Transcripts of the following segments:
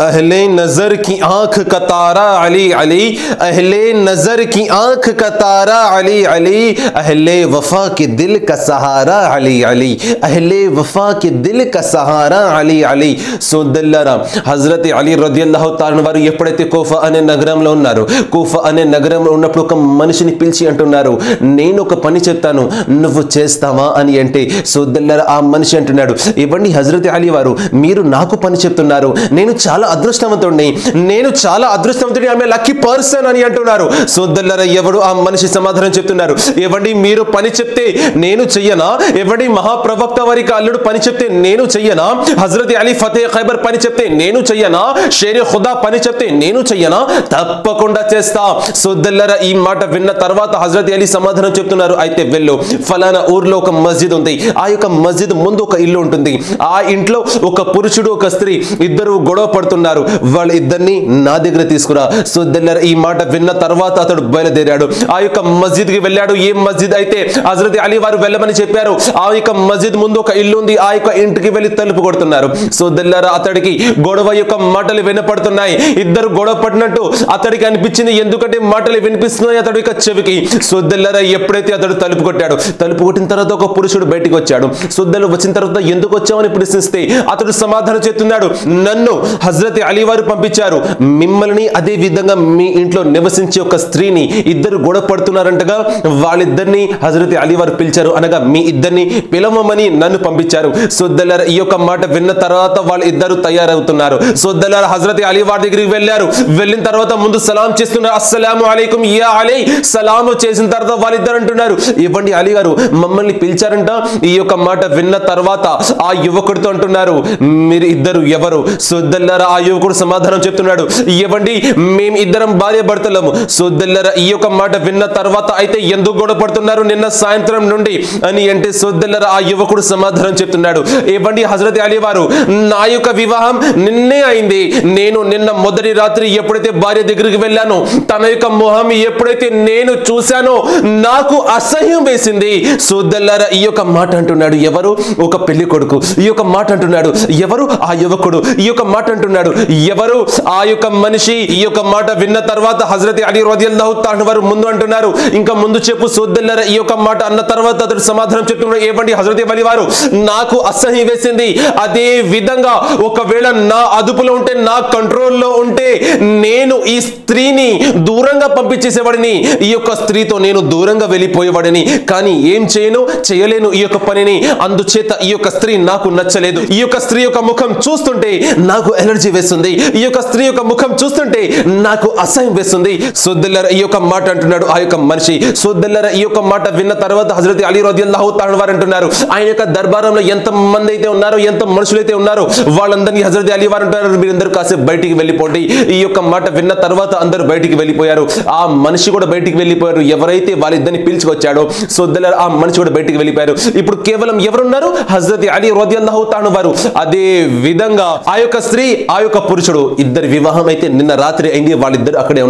अहले नजर की आंख का तारा अली अली, अहले नजर की आंख का तारा अली अली, अहले वफा के दिल का सहारा अली अली, अहले वफा के दिल का सहारा अली अली. సోదరులారా, హజరత్ అలీ రదియల్లాహు తాలా వారు ఎప్పుడైతే కూఫా అనే నగరంలో ఉన్నారో, కూఫా అనే నగరంలో ఉన్నప్పుడు ఒక మనిషిని పిలిచి అంటున్నారు, నేను ఒక పని చెప్తాను, నువ్వు చేస్తావా అని అంటే, సోదరులారా ఆ మనిషి అంటున్నాడు, ఇవ్వండి హజరత్ అలీ వారు, మీరు నాకు పని చెప్తున్నారు, నేను చాలా అదృష్టవంతుడిని, నేను చాలా అదృష్టవంతుడిని, ఆమె లక్కీ పర్సన్ అని అంటున్నారు. సోదరులారా, ఎవడు ఆ మనిషి సమాధానం చెప్తున్నారు, ఇవ్వండి మీరు పని చెప్తే నేను చెయ్యనా, ఇవ్వండి మహాప్రవక్త వారికి అల్లుడు పని చెప్తే నేను చెయ్యనా, హజరత్ అలీ ఫతే ఖైబర్ పని చెప్తే నేను చెయ్యనా, షేర్ ఖుదా పని చెప్తే నేను చెయ్యనా, తప్పకుండా చేస్తా. సోదరులారా, ఈ మాట విన్న తర్వాత హజరత్ అలీ సమాధానం చెప్తున్నారు, అయితే వెళ్ళు, ఫలానా ఊర్లో ఒక మస్జిద్ ఉంది, ఆ యొక్క మస్జిద్ ముందు ఒక ఇల్లు ఉంటుంది, ఆ ఇంట్లో ఒక పురుషుడు ఒక స్త్రీ ఇద్దరు గొడవ పడుతున్నారు, వాళ్ళ ఇద్దరిని నా దగ్గర తీసుకురా. సోదరులారా, ఈ మాట విన్న తర్వాత అతడు బయలుదేరాడు, ఆ యొక్క మస్జిద్ కి వెళ్ళాడు. ఏ మస్జిద్ అయితే హజరత్ అలీ వారు వెళ్ళమని చెప్పారు, ఆ యొక్క మస్జిద్ ముందు ఒక ఇల్లు ఉంది, ఆ యొక్క ఇంటికి వెళ్ళి తలుపు కొడుతున్నారు. సోదరులారా, అతడికి గొడవ యొక్క మాటలు వినపడుతున్నాయి, ఇద్దరు గొడవ పడినట్టు అతడికి అనిపించింది, ఎందుకంటే మాటలు వినిపిస్తున్నాయి అతడి యొక్క చెవికి. సోదరులారా, ఎప్పుడైతే అతడు తలుపు కొట్టాడు, తలుపు కొట్టిన తర్వాత ఒక పురుషుడు బయటికి వచ్చాడు. సోదరులు వచ్చిన తర్వాత ఎందుకు వచ్చామని ప్రశ్నిస్తే అతడు సమాధానం చెప్తున్నాడు, నన్ను హజరత్ అలీ వారు పంపించారు, మిమ్మల్ని అదే విధంగా మీ ఇంట్లో నివసించే ఒక స్త్రీని ఇద్దరు గొడవ పడుతున్నారంటగా, వాళ్ళిద్దరిని హజరత్ అలీ వారు పిలిచారు, అనగా మీ ఇద్దరిని పిలవమని నన్ను పంపించారు. సోదరులారా, ఈ యొక్క మాట విన్న తర్వాత వాళ్ళు ఇద్దరు తయారవుతున్నారు. సోదరులారా, హజరత్ అలీ వారి దగ్గరికి వెళ్ళారు. వెళ్ళిన తర్వాత ముందు సలాం చేస్తున్నారు, అస్సలాము అలైకుం యా అలీ. సలాం చేసిన తర్వాత వాళ్ళిద్దరు అంటున్నారు, ఇవ్వండి అలీ గారు మమ్మల్ని పిలిచారంట. ఈ యొక్క మాట విన్న తర్వాత ఆ యువకుడితో అంటున్నారు, మీరు ఇద్దరు ఎవరు? సోదరులారా, ఆ యువకుడు సమాధానం చెప్తున్నాడు, ఇవ్వండి మేము ఇద్దరం భార్య భర్తలము. సోదరులారా, ఈ యొక్క మాట విన్న తర్వాత అయితే ఎందుకు గొడవ పడుతున్నారు నిన్న సాయంత్రం నుండి అని అంటే, సోదరులారా ఆ యువకుడు సమాధానం చెప్తున్నాడు, ఇవ్వండి హజరత్ అలీ వారు, నా యొక్క వివాహం నిన్నే అయింది, నేను నిన్న మొదటి రాత్రి ఎప్పుడైతే భార్య దగ్గరికి వెళ్ళానో, తన యొక్క మొహం ఎప్పుడైతే నేను చూశానో నాకు అసహ్యం వేసింది. సోదరులారా, ఈ యొక్క మాట అంటున్నాడు ఎవరు? ఒక పెళ్లి కొడుకు. ఈ యొక్క మాట అంటున్నాడు ఎవరు? ఆ యువకుడు. ఈ యొక్క మాట అంటున్నాడు ఎవరు? ఆ యొక్క మనిషి. ఈ యొక్క మాట విన్న తర్వాత హజరత్ అలీ రదియల్లాహు తాలా వారు ముందు అంటున్నారు, ఇంకా ముందు చెప్పు. సోదరులారా, ఈ యొక్క మాట అన్న తర్వాత అతడు సమాధానం చెప్తున్నాడు, ఏవండి హజరత్ అలీ వారు, నాకు అసహ్యం వేసింది, అదే విధంగా ఒకవేళ నా అదుపులో ఉంటే, నా కంట్రోల్లో ఉంటే నేను ఈ స్త్రీని దూరంగా పంపించేసేవాడిని, ఈ యొక్క స్త్రీతో నేను దూరంగా వెళ్ళిపోయేవాడిని, కానీ ఏం చేయలేను ఈ యొక్క పనిని. అందుచేత ఈ యొక్క స్త్రీ నాకు నచ్చలేదు, ఈ యొక్క స్త్రీ యొక్క ముఖం చూస్తుంటే నాకు ఎలర్జీ వేస్తుంది, ఈ యొక్క స్త్రీ యొక్క ముఖం చూస్తుంటే నాకు అసహ్యం వేస్తుంది. సోదరులారా, ఈ యొక్క మాట అంటున్నాడు ఆ యొక్క మనిషి. సోదరులారా, ఈ యొక్క మాట విన్న తర్వాత హజరత్ అలీ రదియల్లాహు తాలా వారు అంటున్నారు, ఆయన యొక్క దర్బారంలో ఎంత మంది అయితే ఉన్నారో, ఎంత మనుషులైతే ఉన్నారో, వాళ్ళందరినీ హజరత్ అలీ వారు అంటున్నారు, మీరందరూ కాసేపు బయటికి వెళ్ళిపోండి. ఈ యొక్క మాట విన్న తర్వాత అందరూ బయటికి వెళ్ళిపోయారు. ఆ మనిషి కూడా బయటికి వెళ్ళిపోయారు. ఎవరైతే వాళ్ళిద్దరిని పిలుచుకొచ్చాడో సోదరులారా, ఆ మనిషి కూడా బయటికి వెళ్ళిపోయారు. ఇప్పుడు కేవలం ఎవరున్నారు? హజరత్ అలీ రదియల్లాహు తాలా వారు. అదే విధంగా ఆ యొక్క స్త్రీ, ఆ యొక్క పురుషుడు, ఇద్దరి వివాహం అయితే నిన్న రాత్రి అయింది, వాళ్ళిద్దరు అక్కడే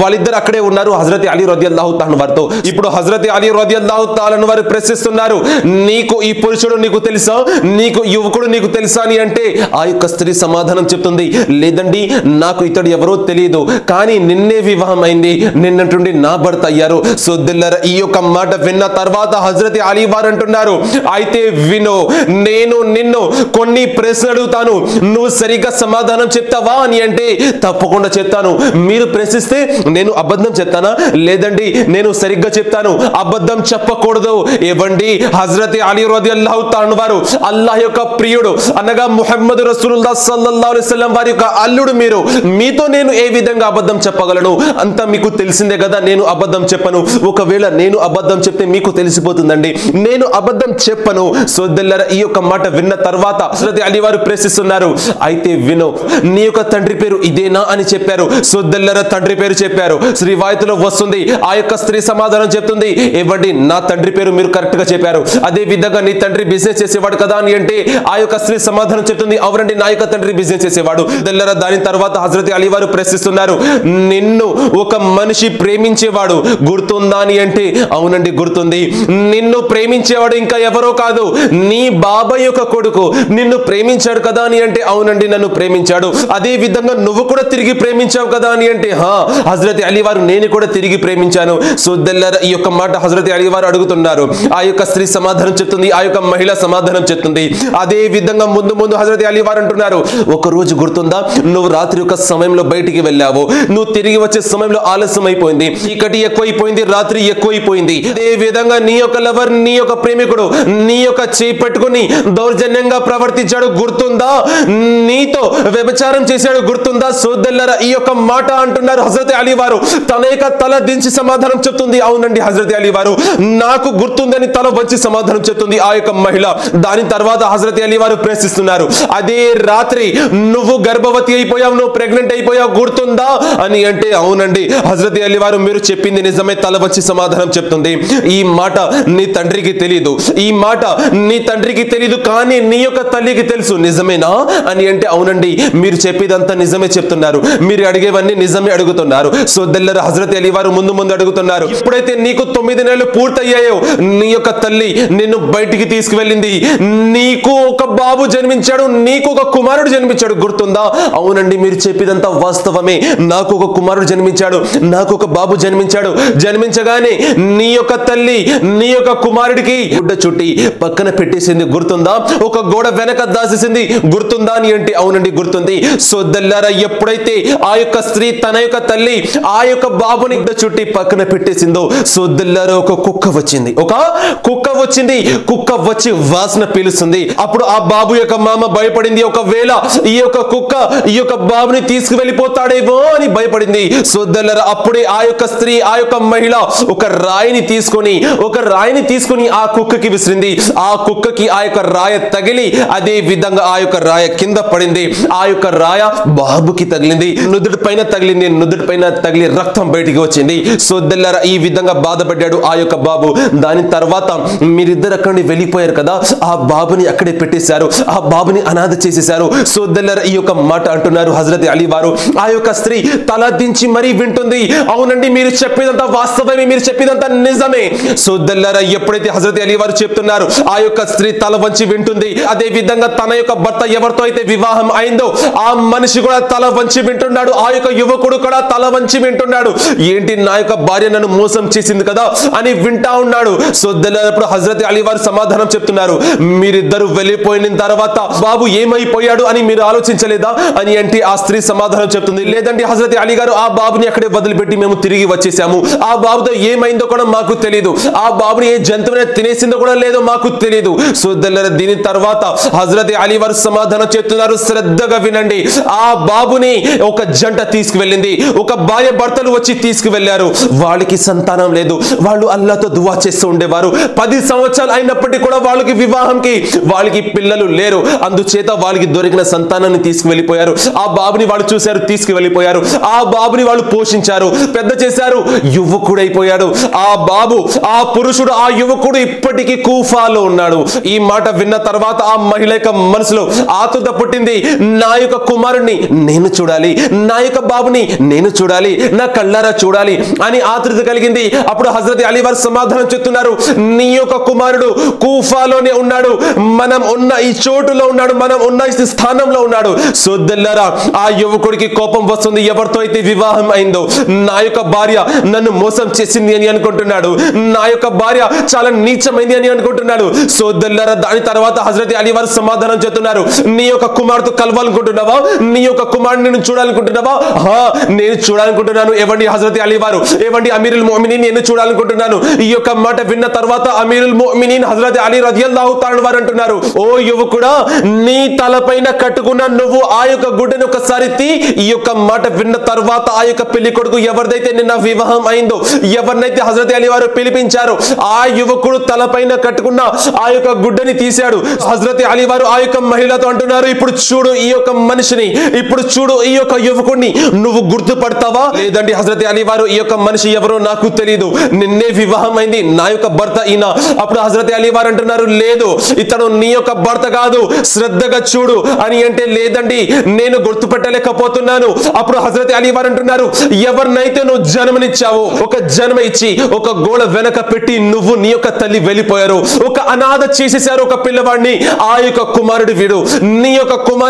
ఉన్నారు హజరత్ అలీ రదియల్లాహు తాలా వారితో. ఇప్పుడు హజరత్ అలీ రదియల్లాహు తాలా వారు ప్రశ్నిస్తున్నారు, నీకు ఈ పురుషుడు నీకు తెలుసా, నీకు యువకుడు నీకు తెలుసా అని అంటే, ఆ యొక్క స్త్రీ సమాధానం చెప్తుంది, లేదండి నాకు ఇతడు ఎవరో తెలియదు, కానీ నిన్నే వివాహం అయింది, నిన్నటుండి నా భర్త అయ్యారు. సోదరులారా, ఈ యొక్క మాట విన్న తర్వాత హజరత్ అలీ వారు అంటున్నారు, అయితే విను, నేను నిన్ను కొన్ని ప్రశ్నలు అడుగుతాను, నువ్వు సరిగ్గా సమాధానం చెప్తావా అని అంటే, తప్పకుండా చెప్తాను. మీరు ప్రశ్నిస్తే నేను అబద్ధం చెప్తానా? లేదండి నేను సరిగ్గా చెప్తాను, అబద్ధం చెప్పకూడదు. ఇవ్వండి హజరత్ అలీ రదియల్లాహు తాలా వారు, అల్లాహ్ యొక్క ప్రియుడు అనగా ముహమ్మద్ రసూలుల్లాహ్ సల్లల్లాహు అలైహి వసల్లం వారి యొక్క అల్లుడు మీరు, మీతో నేను ఏ విధంగా అబద్ధం చెప్పగలను? అంతా మీకు తెలిసిందే కదా, నేను అబద్ధం చెప్పను. ఒకవేళ నేను అబద్ధం చెప్తే మీకు తెలిసిపోతుందండి, నేను అబద్ధం చెప్పను. సోదరులారా, ఈ యొక్క మాట విన్న తర్వాత హజరత్ అలీ వారు ప్రశ్నిస్తున్నారు, అయితే విను, నీ యొక్క తండ్రి పేరు ఇదేనా అని చెప్పారు. సోదరులారా, తండ్రి పేరు చెప్పారు. రివాయతులో వస్తుంది, ఆ యొక్క స్త్రీ సమాధానం చెప్తుంది, ఇవ్వండి నా తండ్రి పేరు మీరు కరెక్ట్ గా చెప్పారు, అదే విధంగా నీ తండ్రి బిజినెస్ చేసేవాడు కదా అని అంటే, ఆ యొక్క స్త్రీ సమాధానం చెప్తుంది, అవునండి నా యొక్క తండ్రి బిజినెస్ చేసేవాడు. దాని తర్వాత హజరత్ అలీ వారు ప్రశ్నిస్తున్నారు, నిన్ను ఒక మనిషి ప్రేమించేవాడు గుర్తుందా అని అంటే, అవునండి గుర్తుంది. నిన్ను ప్రేమించేవాడు ఇంకా ఎవరో కాదు, నీ బాబాయ్ యొక్క కొడుకు నిన్ను ప్రేమించాడు కదా అని అంటే, అవునండి నన్ను ప్రేమించాడు. అంటున్నాడు, అదే విధంగా నువ్వు కూడా తిరిగి ప్రేమించావు కదా అని అంటే, హజరత్ అలీ వారు నేను కూడా తిరిగి ప్రేమించాను. సోదరులారా, ఈ యొక్క మాట హజరత్ అలీ వారు అడుగుతున్నారు. ఆ యొక్క స్త్రీ సమాధానం చెప్తుంది, ఆ యొక్క మహిళ సమాధానం చెప్తుంది. అదే విధంగా ముందు హజరత్ అలీ వారు అంటున్నారు, ఒక రోజు గుర్తుందా, నువ్వు రాత్రి ఒక సమయంలో బయటికి వెళ్ళావు, నువ్వు తిరిగి వచ్చే సమయంలో ఆలస్యం అయిపోయింది, చీకటి ఎక్కువైపోయింది, రాత్రి ఎక్కువైపోయింది. అదే విధంగా నీ యొక్క లవర్, నీ యొక్క ప్రేమికుడు నీ యొక్క చేయి పట్టుకుని దౌర్జన్యంగా ప్రవర్తించాడు, గుర్తుందా, నీతో వ్యభిచారం చేశాడు, గుర్తుందా. సోదరులారా, ఈ యొక్క మాట అంటున్నారు హజరత్ అలీ వారు. తన యొక్క తల దించి సమాధానం చెప్తుంది, అవునండి హజరత్ అలీ వారు, నాకు గుర్తుందని తల వంచి సమాధానం చెప్తుంది ఆ యొక్క మహిళ. దాని తర్వాత హజరత్ అలీ వారు ప్రశ్నిస్తున్నారు, అదే రాత్రి నువ్వు గర్భవతి అయిపోయావు, నువ్వు ప్రెగ్నెంట్ అయిపోయావు, గుర్తుందా అని అంటే, అవునండి హజరత్ అలీ వారు, మీరు చెప్పింది నిజమే, తల వంచి సమాధానం చెప్తుంది. ఈ మాట నీ తండ్రికి తెలియదు, ఈ మాట నీ తండ్రికి తెలియదు, కానీ నీ యొక్క తల్లికి తెలుసు, నిజమేనా అని అంటే, అవునండి మీరు చెప్పేదంతా నిజమే చెప్తున్నారు, మీరు అడిగేవన్నీ నిజమే అడుగుతున్నారు. సోదరులారా, హజరత్ అలీ వారు ముందు అడుగుతున్నారు, ఎప్పుడైతే నీకు 9 నెలలు పూర్తయ్యాయో నీ యొక్క తల్లి నిన్ను బయటికి తీసుకువెళ్ళింది, నీకు ఒక బాబు జన్మించాడు, నీకు ఒక కుమారుడు జన్మించాడు, గుర్తుందా. అవునండి మీరు చెప్పేదంతా వాస్తవమే, నాకు ఒక కుమారుడు జన్మించాడు, నాకు ఒక బాబు జన్మించాడు. జన్మించగానే నీ యొక్క తల్లి నీ యొక్క కుమారుడికి గుడ్డ చుట్టి పక్కన పెట్టేసింది, గుర్తుందా. ఒక గోడ వెనక దాసేసింది, గుర్తుందా అని అంటే, అవునండి గుర్తుంది. సోదరులారా, ఎప్పుడైతే ఆ యొక్క స్త్రీ తన యొక్క తల్లి ఆ యొక్క బాబుని గుడ్డ చుట్టి పక్కన పెట్టేసిందో, సోదరులారా, ఒక కుక్క వచ్చింది, కుక్క వచ్చి వాసన పీలుస్తుంది. అప్పుడు ఆ బాబు యొక్క మామ భయపడింది, ఒకవేళ ఈ యొక్క కుక్క ఈ యొక్క బాబుని తీసుకువెళ్ళిపోతాడేమో అని భయపడింది. సోదరులారా, అప్పుడే ఆ యొక్క స్త్రీ ఆ యొక్క మహిళ ఒక రాయిని తీసుకొని ఆ కుక్కకి విసిరింది. ఆ కుక్కకి ఆ యొక్క రాయ తగిలి అదే విధంగా ఆ యొక్క రాయ కింద పడింది. ఆ యొక్క రాయ బాబుకి తగిలింది, నుదుటి పైన తగిలి రక్తం బయటికి వచ్చింది. సోదరులారా, ఈ విధంగా బాధపడ్డాడు ఆ యొక్క బాబు. దాని తర్వాత మీరిద్దరు అక్కడి వెళ్ళిపోయారు కదా, ఆ బాబుని అక్కడే పెట్టేశారు, ఆ బాబుని అనాథ చేసేశారు. సోదరులారా, ఈ యొక్క మాట అంటున్నారు హజరత్ అలీ వారు. ఆ యొక్క స్త్రీ తల దించి మరీ వింటుంది, అవునండి మీరు చెప్పేదంతా వాస్తవమే, మీరు చెప్పేదంతా నిజమే. సోదరులారా, ఎప్పుడైతే హజరత్ అలీ వారు చెప్తున్నారు, ఆ యొక్క స్త్రీ తల వంచి వింటుంది. అదే విధంగా తన యొక్క భర్త ఎవరితో అయితే వివాహం అయిందో ఆ మనిషి కూడా తల వంచి వింటున్నాడు, ఆ యొక్క యువకుడు కూడా తల వంచి వింటున్నాడు. ఏంటి, నా యొక్క భార్య నన్ను మోసం చేసింది కదా అని వింటా ఉన్నాడు. సోదరులారా, హజరత్ అలీ వారు సమాధానం చెప్తున్నారు, మీరిద్దరు వెళ్ళిపోయిన తర్వాత బాబు ఏమైపోయాడు అని మీరు ఆలోచించలేదా అని అంటే, ఆ స్త్రీ సమాధానం చెప్తుంది, లేదండి హజరత్ అలీ గారు, ఆ బాబుని అక్కడే వదిలిపెట్టి మేము తిరిగి వచ్చేసాము, ఆ బాబుతో ఏమైందో కూడా మాకు తెలియదు, ఆ బాబుని ఏ జంతువునే తినేసిందో కూడా లేదో మాకు తెలియదు. సోదరులారా, దీని తర్వాత హజరత్ అలీ వారు సమాధానం చెప్తున్నారు, శ్రద్ధగా వినండి. ఆ బాబుని ఒక జంట తీసుకువెళ్ళింది, ఒక భార్య భర్తలు వచ్చి తీసుకువెళ్లారు. వాళ్ళకి సంతానం లేదు, వాళ్ళు అల్లాహ్తో దువా చేస్తూ ఉండేవారు. 10 సంవత్సరాలు అయినప్పటికీ కూడా వాళ్ళకి వివాహంకి వాళ్ళకి పిల్లలు లేరు. అందుచేత వాళ్ళకి దొరికిన సంతానాన్ని తీసుకువెళ్ళిపోయారు. ఆ బాబుని వాళ్ళు చూశారు, తీసుకువెళ్ళిపోయారు. ఆ బాబుని వాళ్ళు పోషించారు, పెద్ద చేశారు, యువకుడైపోయాడు. ఆ బాబు, ఆ పురుషుడు, ఆ యువకుడు ఇప్పటికీ కూఫాలో ఉన్నాడు. ఈ మాట విన్న తర్వాత ఆ మహిళ యొక్క మనసులో ఆతురత పుట్టింది, నా యొక్క కుమారుడిని నేను చూడాలి, నా యొక్క బాబుని నేను చూడాలి, నా కళ్ళారా చూడాలి అని ఆతురత కలిగింది. అప్పుడు హజరత్ అలీ వారు సమాధానం చెప్తున్నారు, నీ యొక్క కుమారుడు కూఫాలోనే ఉన్నాడు, మనం ఉన్న ఈ చోటులో ఉన్నాడు, మనం ఉన్న ఈ స్థానంలో ఉన్నాడు. సోదరులారా, ఆ యువకుడికి కోపం వస్తుంది, ఎవరితో అయితే వివాహం అయిందో, నా యొక్క భార్య నన్ను మోసం చేసింది అని అనుకుంటున్నాడు, నా యొక్క భార్య చాలా నీచమైంది అని అనుకుంటున్నాడు. సోదరులారా, దాని తర్వాత హజరత్ అలీ వారు సమాధానం చెప్తున్నారు, నీ యొక్క కుమారుతో కలవాలనుకుంటున్నావా, నీ యొక్క కుమారుని నేను చూడాలనుకుంటున్నావా. నేను చూడాలనుకుంటున్నాను. ఎవండి హజరత్ అలీ వారు, ఎవండి అమీరుల్ ముమినీన్, నేను చూడాలనుకుంటున్నాను. ఈ యొక్క మాట విన్న తర్వాత అమీరుల్ ముమినీన్ హజరత్ అలీ రజియల్లాహు తఆలా వారు అంటున్నారు, ఓ యువకుడా, నీ తలపైన కట్టుకున్న నువ్వు ఆ యొక్క గుడ్డను ఒకసారి తీ. ఈ యొక్క మాట విన్న తర్వాత ఆ యొక్క పెళ్లి కొడుకు ఎవరిదైతే నిన్న వివాహం అయిందో, ఎవరినైతే హజరత్ అలీ వారు పిలిపించారో, ఆ యువకుడు తలపైన కట్టుకున్న ఆ యొక్క గుడ్డని తీశాడు. హజరత్ అలీ వారు ఆ యొక్క మహిళతో అంటున్నారు, ఇప్పుడు చూడు ఈ యొక్క మనిషిని, ఇప్పుడు చూడు ఈ యొక్క యువకుడిని, నువ్వు గుర్తుపడతావా. లేదండి హజరత్ అలీ వారు, ఈ యొక్క మనిషి ఎవరో నాకు తెలియదు, నిన్నే వివాహం అయింది, నా యొక్క భర్త ఈయన. అప్పుడు హజరత్ అలీ వారు అంటున్నారు, లేదు ఇతడు నీ యొక్క భర్త కాదు, శ్రద్ధగా చూడు అని అంటే, లేదండి నేను గుర్తుపెట్టలేకపోతున్నాను. అప్పుడు హజరత్ అలీ వారు అంటున్నారు, ఎవరినైతే నువ్వు జన్మనిచ్చావో, ఒక జన్మ ఇచ్చి ఒక గోడ వెనక పెట్టి నువ్వు నీ యొక్క తల్లి వెళ్ళిపోయారు, ఒక అనాథ చేసేశారు ఒక పిల్లవాడిని, ఆ యొక్క కుమారుడు వీడు, నీ యొక్క కుమారుడు వీడు.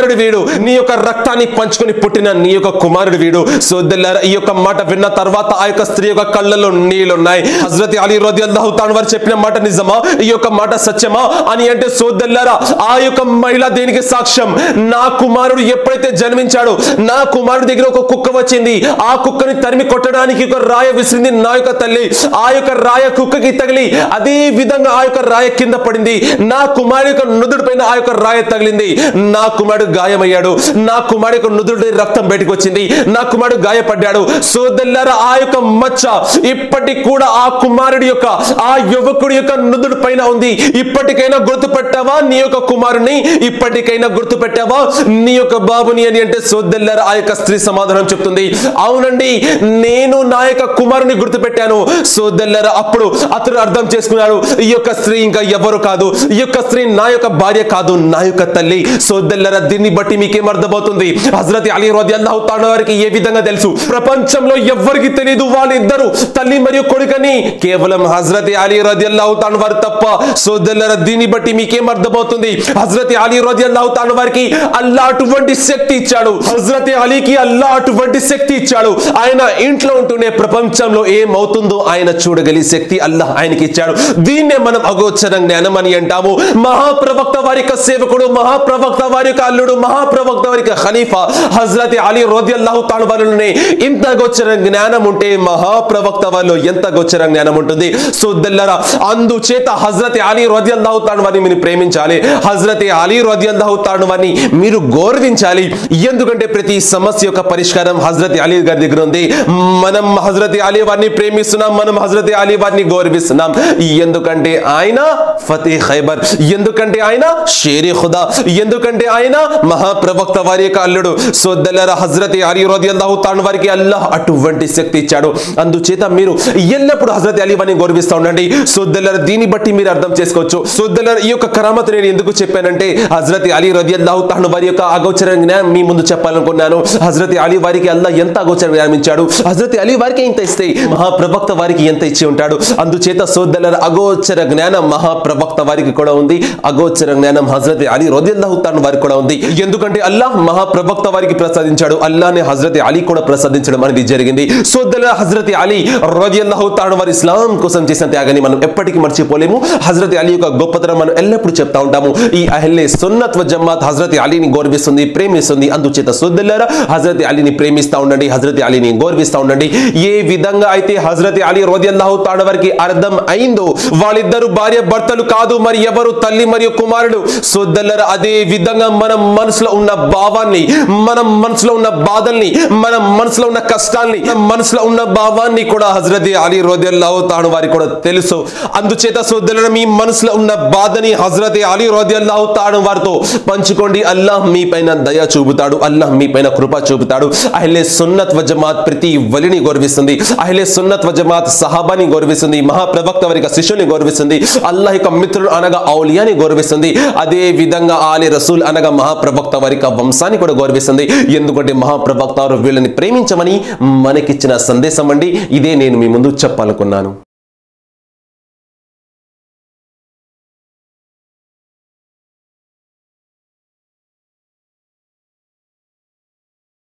నీ యొక్క రక్తాన్ని పంచుకొని పుట్టిన నీ యొక్క కుమారుడు వీడు. సోదరులారా, ఈ యొక్క మాట విన్న తర్వాత ఆ యొక్క స్త్రీ యొక్క కళ్ళలో నీళ్లున్నాయి. హజ్రత్ అలీ రలియల్లాహు తఆలా వారు చెప్పిన మాట నిజమా, ఈ యొక్క మాట సత్యమా అని అంటే సోదరులారా, ఆ యొక్క మహిళ దేనికి సాక్ష్యం? నా కుమారుడు ఎప్పుడైతే జన్మించాడో నా కుమారుడి దగ్గర ఒక కుక్క వచ్చింది. ఆ కుక్కని తరిమి కొట్టడానికి ఒక రాయ విసిరింది నా యొక్క తల్లి. ఆ యొక్క రాయ కుక్కకి తగిలి అదే విధంగా ఆ యొక్క రాయ కింద పడింది. నా కుమారుడి యొక్క నుదుడు పైన ఆ యొక్క రాయ తగిలింది. నా కుమారుడు గాయమయ్యాడు. నా కుమారుడి యొక్క నుదుడు రక్తం బయటకు వచ్చింది. నా కుమారుడు గాయపడ్డాడు. సోదరులారా, ఆ యొక్క మచ్చ ఇప్పటికి కూడా ఆ కుమారుడి యొక్క ఆ యువకుడి యొక్క నుదుడు పైన ఉంది. ఇప్పటికైనా గుర్తుపెట్టావా నీ యొక్క కుమారుని? ఇప్పటికైనా గుర్తుపెట్టావా నీ యొక్క బాబుని అని అంటే సోదరులారా, ఆ యొక్క స్త్రీ సమాధానం చెప్తుంది, అవునండి, నేను నా యొక్క కుమారుని గుర్తుపెట్టాను. సోదరులారా, అప్పుడు అతను అర్థం చేసుకున్నాడు, ఈ యొక్క స్త్రీ ఇంకా ఎవరు కాదు, ఈ యొక్క స్త్రీ నా యొక్క భార్య కాదు, నా యొక్క తల్లి. సోదరులారా, దీన్ని బట్టి మీకేం అర్థమవుతుంది? హజ్రత్ అలీ రలియల్లాహు తఆలా వారికి ఏ విధంగా తెలుసు? ప్రపంచంలో ఎవ్వరికి తెలియదు వాళ్ళిద్దరు తల్లి మరియు కొడుకని, కేవలం హజ్రత్ అలీ రలియల్లాహు తఆలా వారు తప్ప. సోదరులారా, దీన్ని బట్టి మీకేం అర్థమవుతుంది? హజ్రత్ అలీ రలియల్లాహు తఆలా వారికి అల్లాహ్ అటువంటి శక్తి ఇచ్చాడు. హజ్రత్ అలీకి అల్లాహ్ అటువంటి శక్తి ఇచ్చాడు. ఆయన ఇంట్లో ఉంటూనే ప్రపంచంలో ఏమవుతుందో ఆయన చూడగలిగే శక్తి అల్లాహ్ ఆయనకి ఇచ్చాడు. దీన్నే మనం అగోచర జ్ఞానం అని అంటాము. మహాప్రవక్త వారి యొక్క సేవకుడు, మహాప్రవక్త వారి యొక్క అల్లుడు, మహాప్రవక్త వారి యొక్క ఖలీఫా హజ్రత్ అలీ రలియల్లాహు తఆలా వారిలోనే ఇంత గోచర జ్ఞానం ఉంటే మహాప్రవక్త వారిలో ఎంత గోచర జ్ఞానం ఉంటుంది? సోదరులారా, అందుచేత హజ్రత్ అలీ రలియల్లాహు తఆలా వారిని మీరు ప్రేమించాలి. హజ్రత్ అలీ రలియల్లాహు తఆలా వారిని మీరు గౌరవించాలి. ఎందుకంటే ప్రతి సమస్య యొక్క పరిష్కారం హజ్రత్ అలీ గారి దగ్గర ఉంది. మనం హజ్రత్ అలీ వారిని ప్రేమిస్తున్నాం, మనం హజ్రత్ అలీ వారిని గౌరవిస్తున్నాం. ఎందుకంటే ఆయన ఫతే ఖైబర్, ఎందుకంటే ఆయన షేరే ఖుదా, ఎందుకంటే ఆయన మహాప్రవక్త వారి యొక్క అల్లుడు. సోదరులారా, హజ్రత్ అలీ రలియల్లాహు తఆలా వారికి అల్లాహ్ అటువంటి శక్తి ఇచ్చాడు. అందుచేత మీరు ఎల్లప్పుడూ హజ్రత్ అలీ వారిని గౌరవిస్తూ ఉండండి. సోదరులారా, దీన్ని బట్టి మీరు అర్థం చేసుకోవచ్చు. సోదరులారా, ఈ యొక్క కరామత్ నేను ఎందుకు చెప్పానంటే హజ్రత్ అలీ రలియల్లాహు తఆలా వారి యొక్క అగోచర జ్ఞానం మీ ముందు చెప్పాలనుకున్నాను. హజ్రత్ అలీ వారికి అల్లాహ్ ఎంత అగోచర జ్ఞానం ఇచ్చాడు, హజ్రత్ అలీ వారికి ఇంత ఇస్తే మహాప్రవక్త వారికి ఎంత ఇచ్చి ఉంటాడు. అందుచేత సోదరులారా, అగోచర జ్ఞానం మహాప్రవక్త వారికి కూడా ఉంది, అగోచర జ్ఞానం హజ్రత్ అలీ రలియల్లాహు తఆలా వారికి కూడా ఉంది. ఎందుకంటే అల్లాహ్ మహాప్రవక్త వారికి ప్రసాదించాడు, అల్లాహ్నే హజ్రత్ అలీ కూడా ప్రసాదించడం అనేది జరిగింది. సోదరులారా, హజ్రత్ అలీ రలియల్లాహు తఆలా వారి ఇస్లాం కోసం చేసిన త్యాగాన్ని మనం ఎప్పటికీ మర్చిపోలేము. హజ్రత్ అలీ యొక్క గొప్పతనం మనం ఎల్లప్పుడూ చెప్తా ఉంటాము. ఈ అహ్లే సున్నత్ వ జమాత్ హజ్రత్ అలీని గౌరవిస్తుంది, ప్రేమిస్తుంది. అందుచేత సోదరులారా, హజ్రత్ అలీని ప్రేమిస్తా ఉండండి, హజ్రత్ అలీని గౌరవిస్తా ఉండండి. ఏ విధంగా అయితే హజ్రత్ అలీ రలియల్లాహు తఆలా వారికి అర్థం అయిందో వాళ్ళిద్దరు భార్య భర్తలు కాదు, మరి ఎవరు తల్లి మరియు కుమారుడు. సోదరులారా, అదే విధంగా మన మనసులో ఉన్న భావాన్ని, మనం మనసులో ఉన్న బాధల్ని, మన మనసులో ఉన్న కష్టాల్ని, మనసులో ఉన్న భావాన్ని కూడా హజ్రత్ అలీ రలియల్లాహు తఆలా వారికి కూడా తెలుసు. అందుచేత సోదరులారా, మీ మనసులో ఉన్న బాధని హజ్రత్ అలీ రలియల్లాహు తఆలా వారితో పంచుకోండి. అల్లాహ్ మీ పైన దయ చూపుతాడు, అల్లాహ్ మీ పైన కృప చూపుతాడు. అహ్లే సున్నత్ వ జమాత్ ప్రతి వలిని గౌరవిస్తుంది, అహ్లే సున్నత్ వ జమాత్ సహాబాని గౌరవిస్తుంది, మహాప్రవక్త వారి యొక్క శిష్యుని గౌరవిస్తుంది, అల్లాహ్ యొక్క మిత్రుడు అనగా ఔలియాని గౌరవిస్తుంది. అదే విధంగా ఆలి రసూల్ అనగా మహాప్రవక్త వారి యొక్క వంశాన్ని కూడా గౌరవిస్తుంది. ఎందుకంటే మహాప్రవక్త వారు వీళ్ళని ప్రేమించమని మనకిచ్చిన సందేశం అండి. ఇదే నేను మీ ముందు చెప్పాలనుకున్నాను.